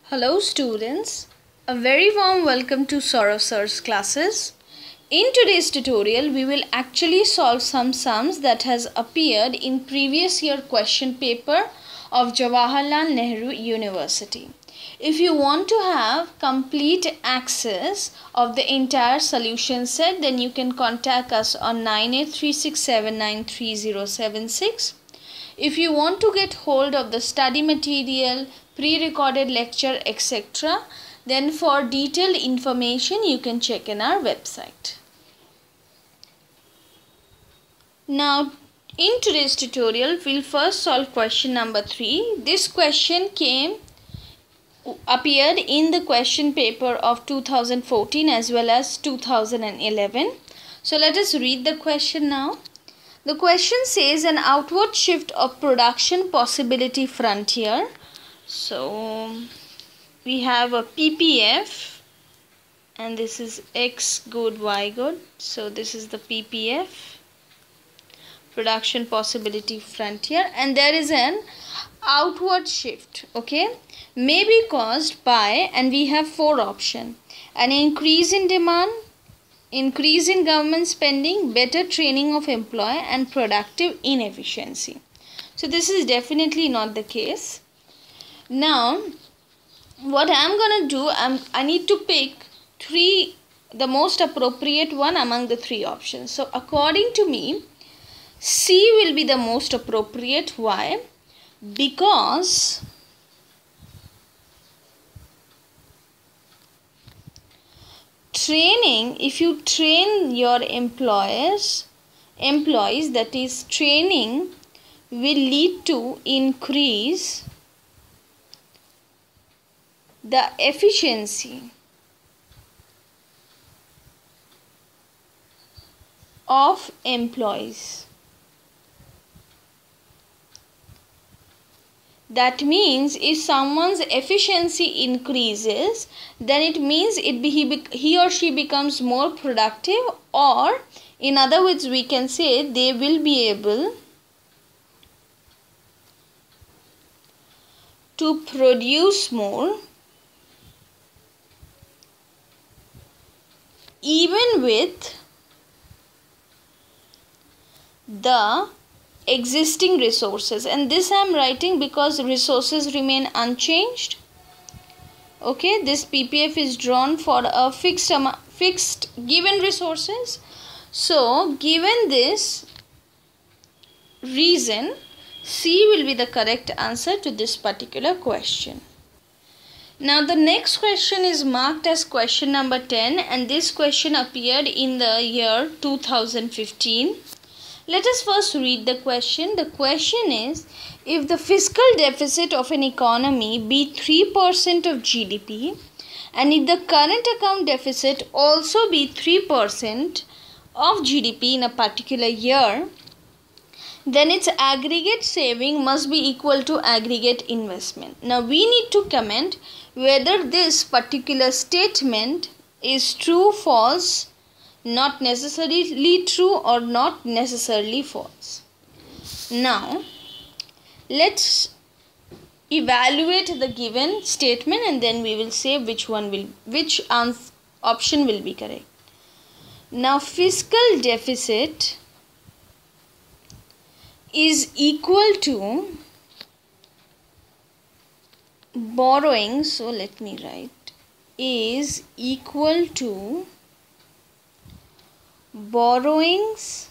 Hello students, a very warm welcome to Saurav Sir's classes. In today's tutorial, we will actually solve some sums that has appeared in previous year question paper of Jawaharlal Nehru University. If you want to have complete access of the entire solution set, then you can contact us on 9836793076. If you want to get hold of the study material, pre-recorded lecture, etc., then for detailed information you can check in our website. Now, in today's tutorial, we'll first solve question number 3. This question appeared in the question paper of 2014 as well as 2011. So let us read the question now. The question says an outward shift of production possibility frontier. So we have a PPF and this is X good, Y good. So this is the PPF, production possibility frontier, and there is an outward shift, okay, may be caused by, and we have 4 options: an increase in demand, increase in government spending, better training of employee, and productive inefficiency. So this is definitely not the case. Now what I'm gonna do, I need to pick the most appropriate one among the 3 options. So according to me, C will be the most appropriate. Why? Because training, if you train your employees, that is, training will lead to increase the efficiency of employees. That means if someone's efficiency increases, then it means he or she becomes more productive, or in other words we can say they will be able to produce more even with the existing resources. And this I am writing because resources remain unchanged. Okay, this PPF is drawn for a fixed given resources. So given this reason, C will be the correct answer to this particular question. Now the next question is marked as question number 10, and this question appeared in the year 2015. Let us first read the question. The question is, if the fiscal deficit of an economy be 3% of GDP, and if the current account deficit also be 3% of GDP in a particular year, then its aggregate saving must be equal to aggregate investment. Now we need to comment whether this particular statement is true, false, not necessarily true, or not necessarily false. Now let's evaluate the given statement and then we will say which option will be correct. Now fiscal deficit is equal to borrowing, so let me write, is equal to borrowings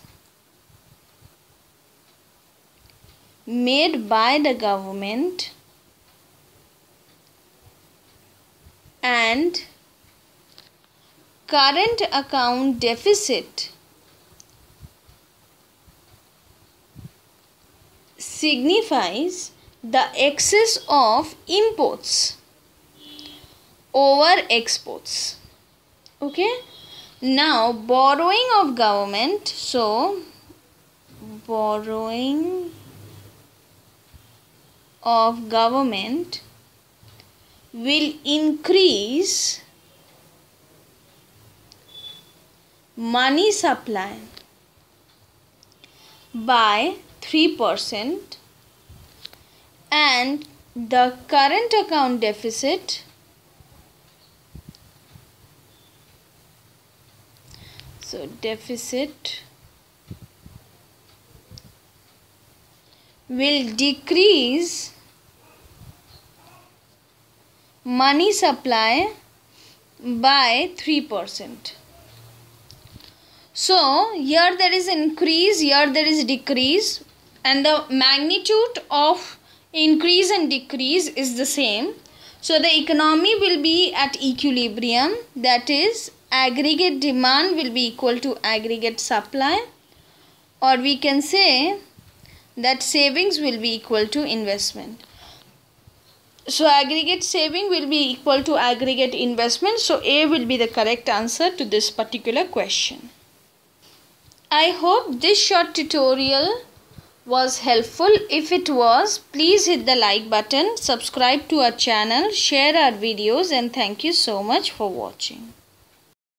made by the government and current account deficit signifies the excess of imports over exports. Okay. Now borrowing of government, so borrowing of government will increase money supply by 3%, and the current account deficit deficit will decrease money supply by 3%. So here there is increase, here there is decrease, and the magnitude of increase and decrease is the same. So the economy will be at equilibrium, that is aggregate demand will be equal to aggregate supply, or we can say that savings will be equal to investment. So aggregate saving will be equal to aggregate investment. So A will be the correct answer to this particular question. I hope this short tutorial was helpful. If it was, please hit the like button, subscribe to our channel, share our videos, and thank you so much for watching.